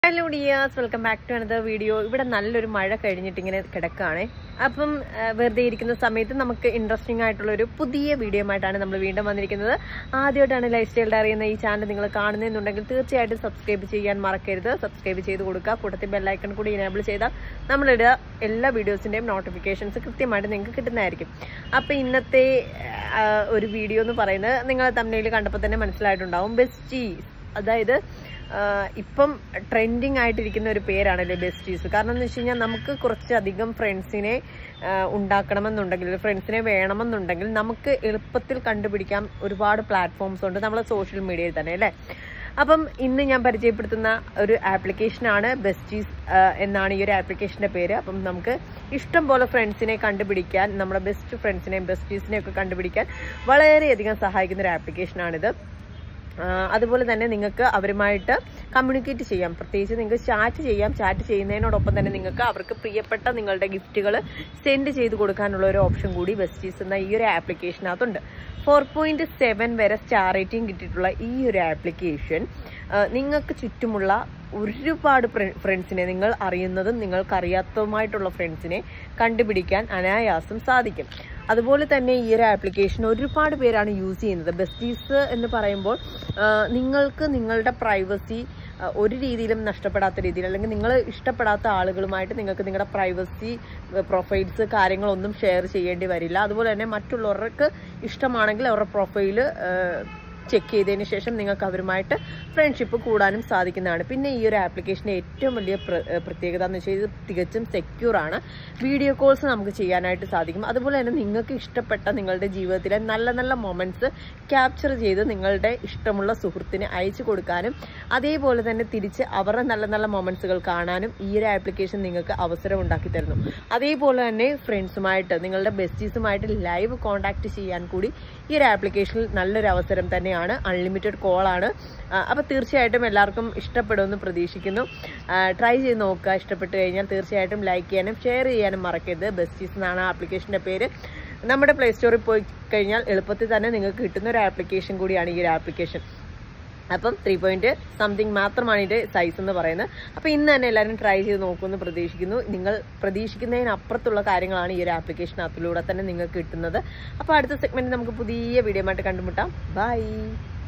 Hello dears, welcome back to another video. ഇവിടെ നല്ലൊരു മഴ കഴിഞ്ഞിട്ട് ഇങ്ങനെ കിടക്കാണ്. അപ്പം വെറുതെ ഇരിക്കുന്ന സമയത്ത് നമുക്ക് ഇൻട്രസ്റ്റിംഗ് ആയിട്ടുള്ള ഒരു പുതിയ വീഡിയോ ആയിട്ടാണ് നമ്മൾ വീണ്ടും വന്നിരിക്കുന്നത്. ആദ്യമായിട്ടാണ് ലൈഫ് സ്റ്റൈൽ ഡയറി എന്ന ഈ ചാനൽ നിങ്ങൾ കാണുന്നുണ്ടെങ്കിൽ തീർച്ചയായിട്ടും സബ്സ്ക്രൈബ് ചെയ്യാൻ മറക്കരുത്. സബ്സ്ക്രൈബ് ചെയ്ത് കൊടുക്കുക. കൂട്ടത്തിൽ ബെൽ ഐക്കൺ കൂടി എനേബിൾ ചെയ്താൽ നമ്മളിടുക എല്ലാ വീഡിയോസിന്റെയും നോട്ടിഫിക്കേഷൻസ് കൃത്യമായിട്ട് നിങ്ങൾക്ക് കിട്ടുന്നതായിരിക്കും. അപ്പോൾ ഇന്നത്തെ ഒരു വീഡിയോ എന്ന് പറയുന്നത് നിങ്ങൾ തമ്മിൽ കണ്ടപ്പോൾ തന്നെ മനസ്സിലായിട്ടുണ്ടാവും. ബെസ്റ്റീസ്, അതായത് ഇപ്പം ട്രെൻഡിങ് ആയിട്ടിരിക്കുന്ന ഒരു പേരാണല്ലേ ബെസ്റ്റീസ്. കാരണം എന്ന് വെച്ച് കഴിഞ്ഞാൽ നമുക്ക് കുറച്ചധികം ഫ്രണ്ട്സിനെ ഉണ്ടാക്കണമെന്നുണ്ടെങ്കിൽ, ഫ്രണ്ട്സിനെ വേണമെന്നുണ്ടെങ്കിൽ നമുക്ക് എളുപ്പത്തിൽ കണ്ടുപിടിക്കാൻ ഒരുപാട് പ്ലാറ്റ്ഫോംസ് ഉണ്ട് നമ്മളെ സോഷ്യൽ മീഡിയയിൽ തന്നെ അല്ലേ. അപ്പം ഇന്ന് ഞാൻ പരിചയപ്പെടുത്തുന്ന ഒരു ആപ്ലിക്കേഷനാണ് ബെസ്റ്റീസ് എന്നാണ് ഈ ഒരു ആപ്ലിക്കേഷന്റെ പേര്. അപ്പം നമുക്ക് ഇഷ്ടം പോലെ ഫ്രണ്ട്സിനെ കണ്ടുപിടിക്കാൻ, നമ്മുടെ ബെസ്റ്റ് ഫ്രണ്ട്സിനെയും ബെസ്റ്റീസിനെയും ഒക്കെ കണ്ടുപിടിക്കാൻ വളരെയധികം സഹായിക്കുന്ന ഒരു ആപ്ലിക്കേഷനാണിത്. അതുപോലെ തന്നെ നിങ്ങൾക്ക് അവരുമായിട്ട് കമ്മ്യൂണിക്കേറ്റ് ചെയ്യാം. പ്രത്യേകിച്ച് നിങ്ങൾക്ക് ചാറ്റ് ചെയ്യാം. ചാറ്റ് ചെയ്യുന്നതിനോടൊപ്പം തന്നെ നിങ്ങൾക്ക് അവർക്ക് പ്രിയപ്പെട്ട നിങ്ങളുടെ ഗിഫ്റ്റുകൾ സെൻഡ് ചെയ്ത് കൊടുക്കാനുള്ള ഒരു ഓപ്ഷൻ കൂടി ബെസ്റ്റീസ് എന്ന ഈ ഒരു ആപ്ലിക്കേഷനകത്തുണ്ട്. 4.7 വരെ സ്റ്റാർ റേറ്റിംഗ് കിട്ടിയിട്ടുള്ള ഈ ഒരു ആപ്ലിക്കേഷൻ നിങ്ങൾക്ക് ചുറ്റുമുള്ള ഒരുപാട് ഫ്രണ്ട്സിനെ, നിങ്ങൾ അറിയുന്നതും നിങ്ങൾക്കറിയാത്തതുമായിട്ടുള്ള ഫ്രണ്ട്സിനെ കണ്ടുപിടിക്കാൻ അനായാസം സാധിക്കും. അതുപോലെ തന്നെ ഈ ഒരു ആപ്ലിക്കേഷൻ ഒരുപാട് പേരാണ് യൂസ് ചെയ്യുന്നത്. ബെസ്റ്റീസ് എന്ന് പറയുമ്പോൾ നിങ്ങൾക്ക് നിങ്ങളുടെ പ്രൈവസി ഒരു രീതിയിലും നഷ്ടപ്പെടാത്ത രീതിയിൽ, അല്ലെങ്കിൽ നിങ്ങൾ ഇഷ്ടപ്പെടാത്ത ആളുകളുമായിട്ട് നിങ്ങൾക്ക് നിങ്ങളുടെ പ്രൈവസി പ്രൊഫൈൽസ് കാര്യങ്ങളൊന്നും ഷെയർ ചെയ്യേണ്ടി വരില്ല. അതുപോലെ തന്നെ മറ്റുള്ളവർക്ക് ഇഷ്ടമാണെങ്കിൽ അവരുടെ പ്രൊഫൈല് ചെക്ക് ചെയ്തതിന് ശേഷം നിങ്ങൾക്ക് അവരുമായിട്ട് ഫ്രണ്ട്ഷിപ്പ് കൂടാനും സാധിക്കുന്നതാണ്. പിന്നെ ഈ ഒരു ആപ്ലിക്കേഷൻ്റെ ഏറ്റവും വലിയ പ്രത്യേകത എന്ന് വെച്ചാൽ ഇത് തികച്ചും സെക്യൂർ ആണ്. വീഡിയോ കോൾസ് നമുക്ക് ചെയ്യാനായിട്ട് സാധിക്കും. അതുപോലെ തന്നെ നിങ്ങൾക്ക് ഇഷ്ടപ്പെട്ട നിങ്ങളുടെ ജീവിതത്തിലെ നല്ല നല്ല മൊമെന്റ്സ് ക്യാപ്ചർ ചെയ്ത് നിങ്ങളുടെ ഇഷ്ടമുള്ള സുഹൃത്തിന് അയച്ചു കൊടുക്കാനും അതേപോലെ തന്നെ തിരിച്ച് അവരുടെ നല്ല നല്ല മൊമെന്റ്സുകൾ കാണാനും ഈ ഒരു ആപ്ലിക്കേഷൻ നിങ്ങൾക്ക് അവസരം ഉണ്ടാക്കി തരുന്നു. അതേപോലെ തന്നെ ഫ്രണ്ട്സുമായിട്ട്, നിങ്ങളുടെ ബെസ്റ്റീസുമായിട്ട് ലൈവ് കോൺടാക്ട് ചെയ്യാൻ കൂടി ഈ ഒരു ആപ്ലിക്കേഷനിൽ നല്ലൊരു അവസരം തന്നെയാണ്. അൺലിമിറ്റഡ് കോളാണ്. അപ്പോൾ തീർച്ചയായിട്ടും എല്ലാവർക്കും ഇഷ്ടപ്പെടുമെന്ന് പ്രതീക്ഷിക്കുന്നു. ട്രൈ ചെയ്ത് നോക്കുക. ഇഷ്ടപ്പെട്ട് കഴിഞ്ഞാൽ തീർച്ചയായിട്ടും ലൈക്ക് ചെയ്യാനും ഷെയർ ചെയ്യാനും മറക്കരുത്. ബെസ്റ്റീസ് എന്നാണ് ആപ്ലിക്കേഷൻ്റെ പേര്. നമ്മുടെ പ്ലേ സ്റ്റോറിൽ പോയി കഴിഞ്ഞാൽ എളുപ്പത്തിൽ തന്നെ നിങ്ങൾക്ക് കിട്ടുന്ന ഒരു ആപ്ലിക്കേഷൻ കൂടിയാണ് ഈ ഒരു ആപ്ലിക്കേഷൻ. അപ്പം 3.something മാത്രമാണ് ഇതിന്റെ സൈസ് എന്ന് പറയുന്നത്. അപ്പോൾ ഇന്ന് തന്നെ എല്ലാവരും ട്രൈ ചെയ്ത് നോക്കുമെന്ന് പ്രതീക്ഷിക്കുന്നു. നിങ്ങൾ പ്രതീക്ഷിക്കുന്നതിനപ്പുറത്തുള്ള കാര്യങ്ങളാണ് ഈ ഒരു ആപ്ലിക്കേഷനകത്തിലൂടെ തന്നെ നിങ്ങൾക്ക് കിട്ടുന്നത്. അപ്പോൾ അടുത്ത സെഗ്മെന്റ് നമുക്ക് പുതിയ വീഡിയോ ആയിട്ട് കണ്ടുമുട്ടാം. ബൈ.